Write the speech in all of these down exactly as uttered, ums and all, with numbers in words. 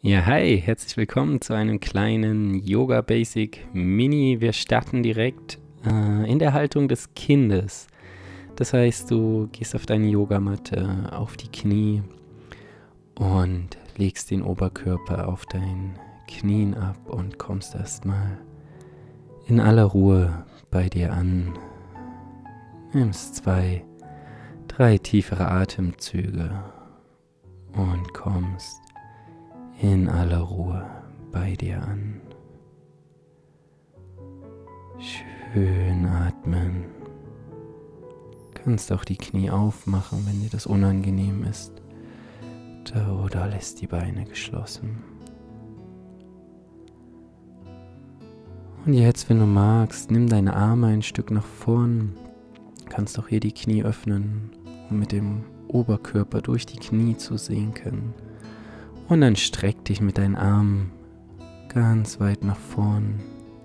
Ja, hi, herzlich willkommen zu einem kleinen Yoga Basic Mini. Wir starten direkt äh, in der Haltung des Kindes. Das heißt, du gehst auf deine Yogamatte, auf die Knie und legst den Oberkörper auf deinen Knien ab und kommst erstmal in aller Ruhe bei dir an. Nimmst zwei, drei tiefere Atemzüge und kommst in aller Ruhe bei dir an. Schön atmen. Kannst auch die Knie aufmachen, wenn dir das unangenehm ist. Oder lässt die Beine geschlossen. Und jetzt, wenn du magst, nimm deine Arme ein Stück nach vorn. Kannst auch hier die Knie öffnen, um mit dem Oberkörper durch die Knie zu sinken. Und dann streck dich mit deinen Armen ganz weit nach vorn.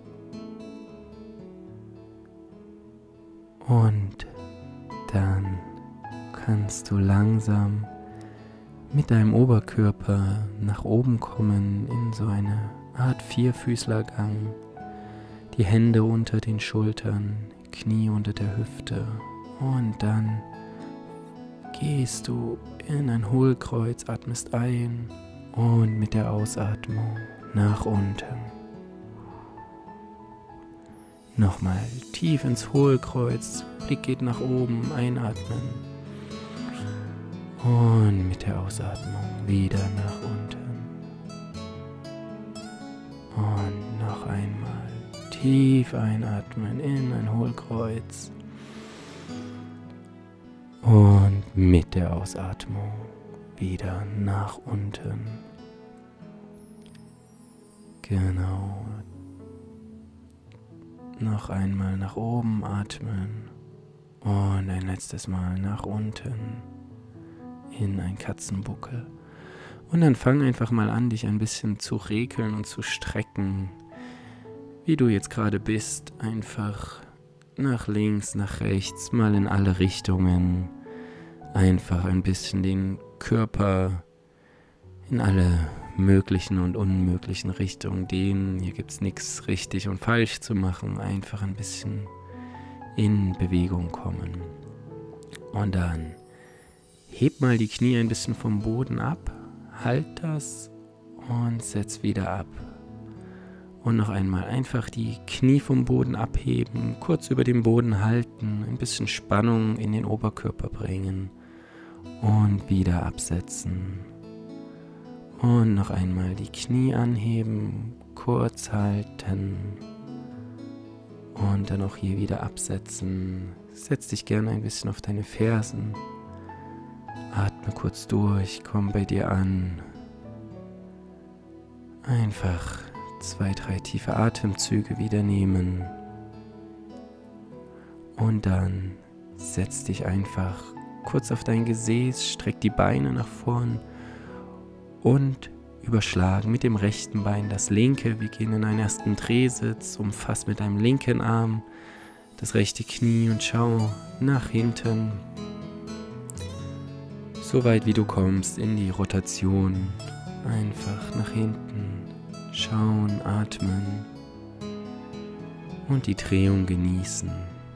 Und dann kannst du langsam mit deinem Oberkörper nach oben kommen in so eine Art Vierfüßlergang. Die Hände unter den Schultern, Knie unter der Hüfte. Und dann gehst du in ein Hohlkreuz, atmest ein. Und mit der Ausatmung nach unten. Nochmal tief ins Hohlkreuz, Blick geht nach oben, einatmen. Und mit der Ausatmung wieder nach unten. Und noch einmal tief einatmen in ein Hohlkreuz. Und mit der Ausatmung wieder nach unten. Genau. Noch einmal nach oben atmen und ein letztes Mal nach unten in ein Katzenbuckel. Und dann fang einfach mal an, dich ein bisschen zu regeln und zu strecken, wie du jetzt gerade bist. Einfach nach links, nach rechts, mal in alle Richtungen. Einfach ein bisschen den Körper in alle möglichen und unmöglichen Richtungen dehnen. Hier gibt es nichts richtig und falsch zu machen. Einfach ein bisschen in Bewegung kommen. Und dann heb mal die Knie ein bisschen vom Boden ab. Halt das und setz wieder ab. Und noch einmal einfach die Knie vom Boden abheben, kurz über dem Boden halten, ein bisschen Spannung in den Oberkörper bringen. Und wieder absetzen. Und noch einmal die Knie anheben, kurz halten. Und dann auch hier wieder absetzen. Setz dich gerne ein bisschen auf deine Fersen. Atme kurz durch, komm bei dir an. Einfach zwei, drei tiefe Atemzüge wieder nehmen. Und dann setz dich einfach kurz auf dein Gesäß, streck die Beine nach vorn und überschlagen mit dem rechten Bein das linke. Wir gehen in einen ersten Drehsitz, umfass mit deinem linken Arm das rechte Knie und schau nach hinten, so weit wie du kommst in die Rotation. Einfach nach hinten schauen, atmen und die Drehung genießen.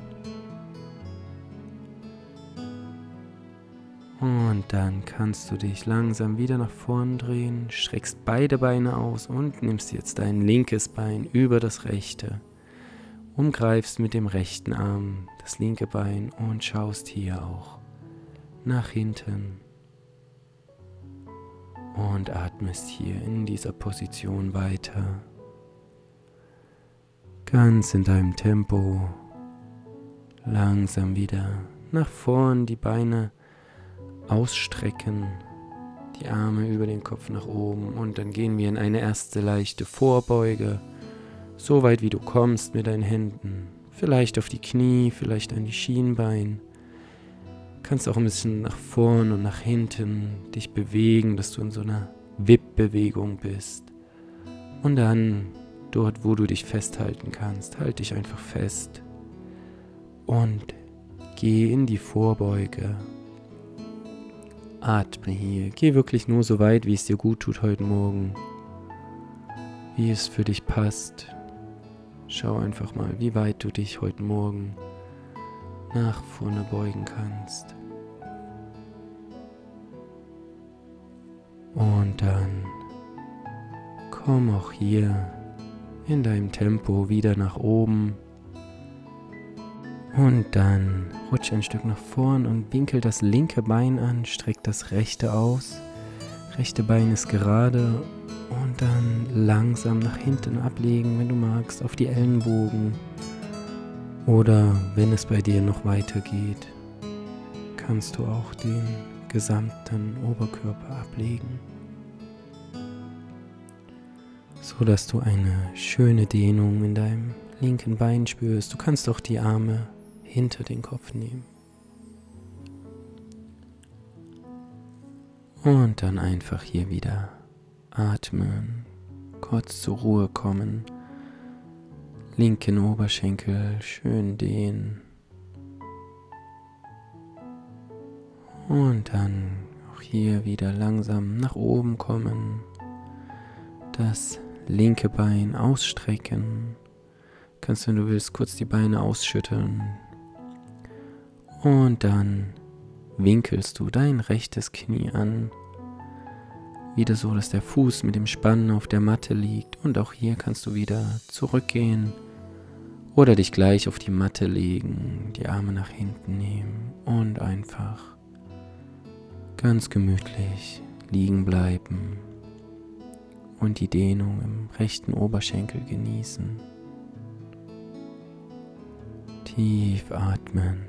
Und dann kannst du dich langsam wieder nach vorn drehen, streckst beide Beine aus und nimmst jetzt dein linkes Bein über das rechte. Umgreifst mit dem rechten Arm das linke Bein und schaust hier auch nach hinten. Und atmest hier in dieser Position weiter. Ganz in deinem Tempo. Langsam wieder nach vorn die Beine ausstrecken, die Arme über den Kopf nach oben und dann gehen wir in eine erste leichte Vorbeuge, so weit wie du kommst mit deinen Händen, vielleicht auf die Knie, vielleicht an die Schienbein. Kannst auch ein bisschen nach vorn und nach hinten dich bewegen, dass du in so einer Wippbewegung bist. Und dann dort, wo du dich festhalten kannst, halt dich einfach fest und geh in die Vorbeuge. Atme hier. Geh wirklich nur so weit, wie es dir gut tut heute Morgen. wie es für dich passt. Schau einfach mal, wie weit du dich heute Morgen nach vorne beugen kannst. Und dann komm auch hier in deinem Tempo wieder nach oben. Und dann rutsch ein Stück nach vorn und winkel das linke Bein an, streck das rechte aus. Rechte Bein ist gerade und dann langsam nach hinten ablegen, wenn du magst, auf die Ellenbogen. Oder wenn es bei dir noch weitergeht, kannst du auch den gesamten Oberkörper ablegen, so dass du eine schöne Dehnung in deinem linken Bein spürst. Du kannst auch die Arme hinter den Kopf nehmen. Und dann einfach hier wieder atmen, kurz zur Ruhe kommen, linken Oberschenkel schön dehnen und dann auch hier wieder langsam nach oben kommen, das linke Bein ausstrecken, kannst, wenn du willst, kurz die Beine ausschütteln und dann winkelst du dein rechtes Knie an, wieder so, dass der Fuß mit dem Spann auf der Matte liegt, und auch hier kannst du wieder zurückgehen oder dich gleich auf die Matte legen, die Arme nach hinten nehmen und einfach ganz gemütlich liegen bleiben und die Dehnung im rechten Oberschenkel genießen. Tief atmen.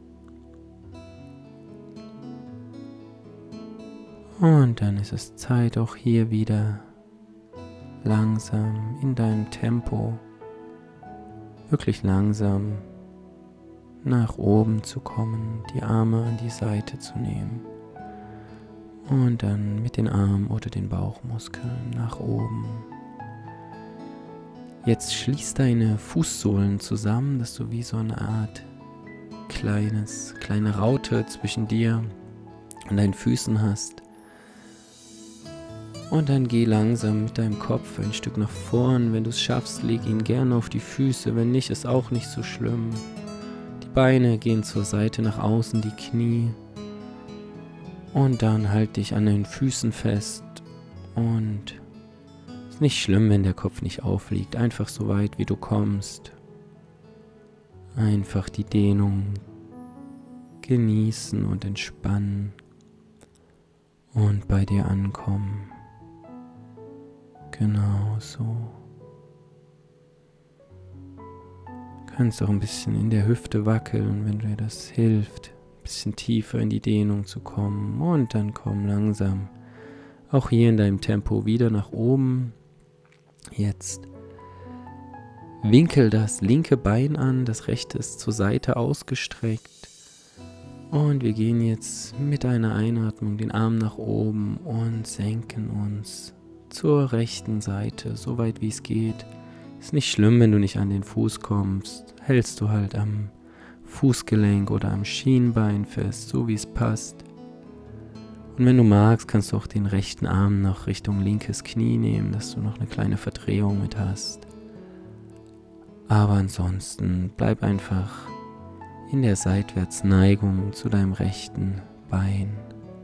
Und dann ist es Zeit, auch hier wieder langsam in deinem Tempo, wirklich langsam nach oben zu kommen, die Arme an die Seite zu nehmen und dann mit den Armen oder den Bauchmuskeln nach oben. Jetzt schließ deine Fußsohlen zusammen, dass du wie so eine Art kleines, kleine Raute zwischen dir und deinen Füßen hast. Und dann geh langsam mit deinem Kopf ein Stück nach vorn. Wenn du es schaffst, leg ihn gerne auf die Füße. Wenn nicht, ist auch nicht so schlimm. Die Beine gehen zur Seite nach außen, die Knie. Und dann halt dich an den Füßen fest. Und es ist nicht schlimm, wenn der Kopf nicht aufliegt. Einfach so weit, wie du kommst. Einfach die Dehnung genießen und entspannen. Und bei dir ankommen. Genau so. Du kannst auch ein bisschen in der Hüfte wackeln, wenn dir das hilft, ein bisschen tiefer in die Dehnung zu kommen. Und dann komm langsam auch hier in deinem Tempo wieder nach oben. Jetzt winkel das linke Bein an, das rechte ist zur Seite ausgestreckt. Und wir gehen jetzt mit einer Einatmung den Arm nach oben und senken uns zur rechten Seite, so weit wie es geht. Ist nicht schlimm, wenn du nicht an den Fuß kommst. Hältst du halt am Fußgelenk oder am Schienbein fest, so wie es passt. Und wenn du magst, kannst du auch den rechten Arm noch Richtung linkes Knie nehmen, dass du noch eine kleine Verdrehung mit hast. Aber ansonsten bleib einfach in der Seitwärtsneigung zu deinem rechten Bein.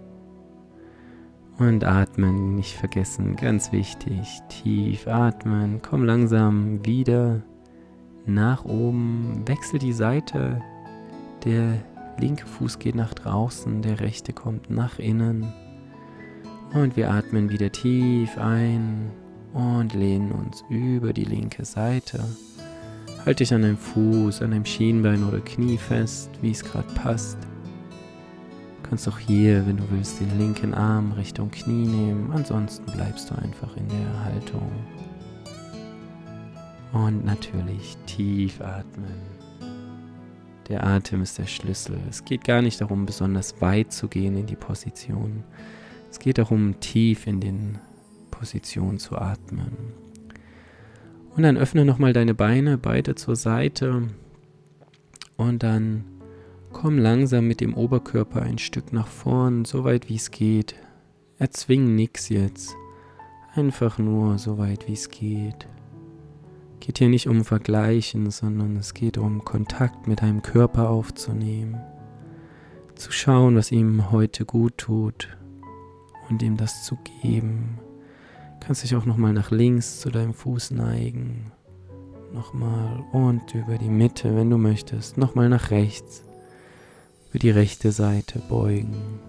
Und atmen, nicht vergessen, ganz wichtig, tief atmen, komm langsam wieder nach oben, wechsel die Seite, der linke Fuß geht nach draußen, der rechte kommt nach innen und wir atmen wieder tief ein und lehnen uns über die linke Seite. Halt dich an deinem Fuß, an deinem Schienbein oder Knie fest, wie es gerade passt. Du kannst auch hier, wenn du willst, den linken Arm Richtung Knie nehmen. Ansonsten bleibst du einfach in der Haltung. Und natürlich tief atmen. Der Atem ist der Schlüssel. Es geht gar nicht darum, besonders weit zu gehen in die Position. Es geht darum, tief in den Positionen zu atmen. Und dann öffne nochmal deine Beine, beide zur Seite. Und dann komm langsam mit dem Oberkörper ein Stück nach vorn, so weit wie es geht. Erzwing nichts jetzt. Einfach nur so weit wie es geht. Geht hier nicht um Vergleichen, sondern es geht um Kontakt mit deinem Körper aufzunehmen. Zu schauen, was ihm heute gut tut und ihm das zu geben. Du kannst dich auch nochmal nach links zu deinem Fuß neigen. Nochmal und über die Mitte, wenn du möchtest. Nochmal nach rechts. Über die rechte Seite beugen.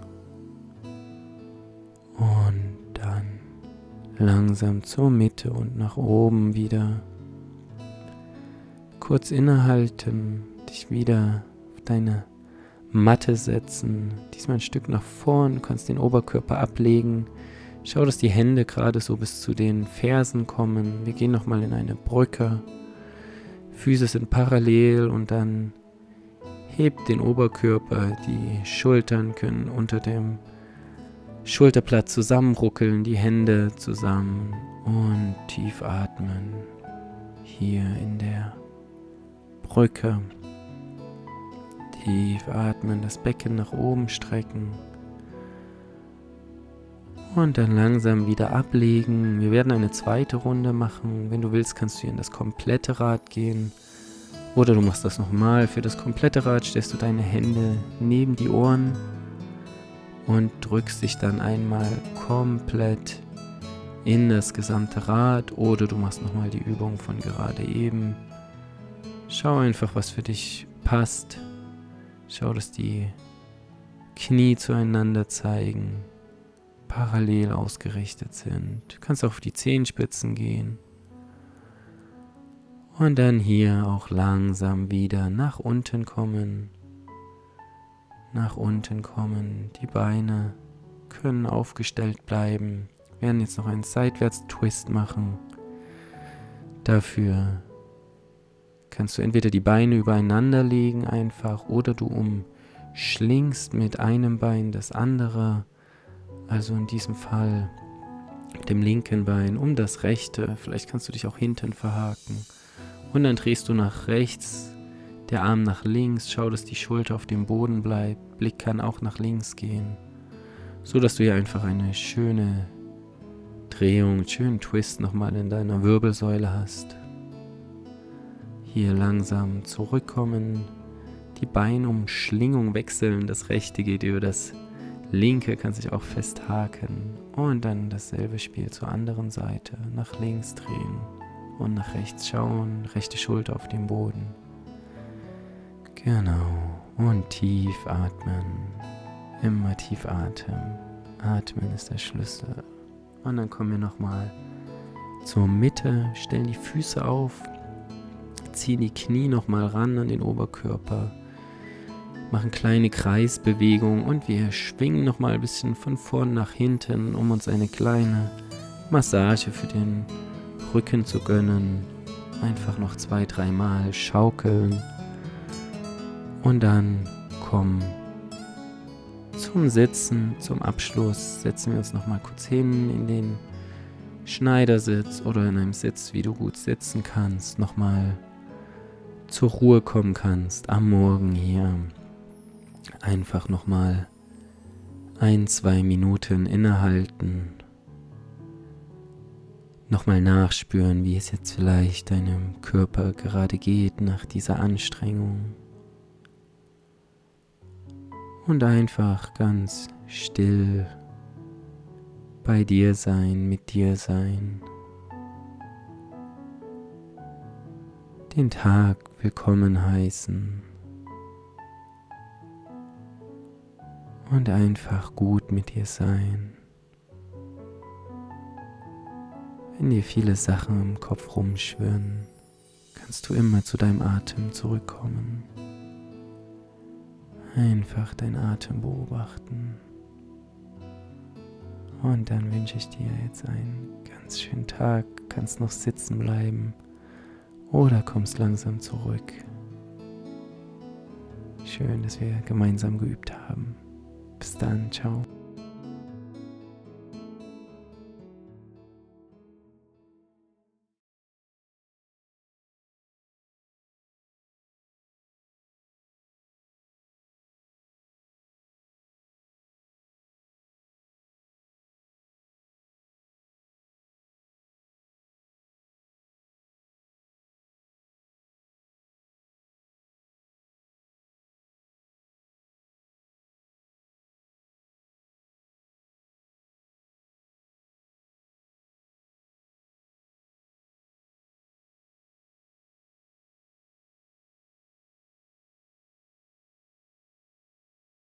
Und dann langsam zur Mitte und nach oben wieder. Kurz innehalten, dich wieder auf deine Matte setzen. Diesmal ein Stück nach vorn, du kannst den Oberkörper ablegen. Schau, dass die Hände gerade so bis zu den Fersen kommen. Wir gehen nochmal in eine Brücke. Füße sind parallel und dann hebt den Oberkörper. Die Schultern können unter dem Schulterblatt zusammenruckeln, die Hände zusammen und tief atmen. Hier in der Brücke. Tief atmen, das Becken nach oben strecken. Und dann langsam wieder ablegen. Wir werden eine zweite Runde machen. Wenn du willst, kannst du hier in das komplette Rad gehen. Oder du machst das nochmal. Für das komplette Rad stellst du deine Hände neben die Ohren und drückst dich dann einmal komplett in das gesamte Rad. Oder du machst nochmal die Übung von gerade eben. Schau einfach, was für dich passt. Schau, dass die Knie zueinander zeigen, parallel ausgerichtet sind. Du kannst auf die Zehenspitzen gehen. Und dann hier auch langsam wieder nach unten kommen. Nach unten kommen. Die Beine können aufgestellt bleiben. Wir werden jetzt noch einen Seitwärts-Twist machen. Dafür kannst du entweder die Beine übereinander legen einfach oder du umschlingst mit einem Bein das andere. Also in diesem Fall mit dem linken Bein um das rechte. Vielleicht kannst du dich auch hinten verhaken. Und dann drehst du nach rechts, der Arm nach links. Schau, dass die Schulter auf dem Boden bleibt. Blick kann auch nach links gehen. So dass du hier einfach eine schöne Drehung, einen schönen Twist nochmal in deiner Wirbelsäule hast. Hier langsam zurückkommen, die Beinumschlingung wechseln, das rechte geht über das linke, kann sich auch festhaken und dann dasselbe Spiel zur anderen Seite, nach links drehen und nach rechts schauen, rechte Schulter auf dem Boden. Genau, und tief atmen, immer tief atmen, atmen ist der Schlüssel. Und dann kommen wir nochmal zur Mitte, stellen die Füße auf, ziehen die Knie nochmal ran an den Oberkörper, machen kleine Kreisbewegungen und wir schwingen nochmal ein bisschen von vorn nach hinten, um uns eine kleine Massage für den Rücken zu gönnen. Einfach noch zwei, dreimal schaukeln und dann kommen zum Sitzen, zum Abschluss, setzen wir uns nochmal kurz hin in den Schneidersitz oder in einem Sitz, wie du gut sitzen kannst, nochmal zur Ruhe kommen kannst am Morgen hier. Einfach nochmal ein, zwei Minuten innehalten. Nochmal nachspüren, wie es jetzt vielleicht deinem Körper gerade geht nach dieser Anstrengung. Und einfach ganz still bei dir sein, mit dir sein. Den Tag willkommen heißen. Und einfach gut mit dir sein. Wenn dir viele Sachen im Kopf rumschwirren, kannst du immer zu deinem Atem zurückkommen. Einfach deinen Atem beobachten. Und dann wünsche ich dir jetzt einen ganz schönen Tag. Kannst noch sitzen bleiben oder kommst langsam zurück. Schön, dass wir gemeinsam geübt haben. Bis dann, ciao.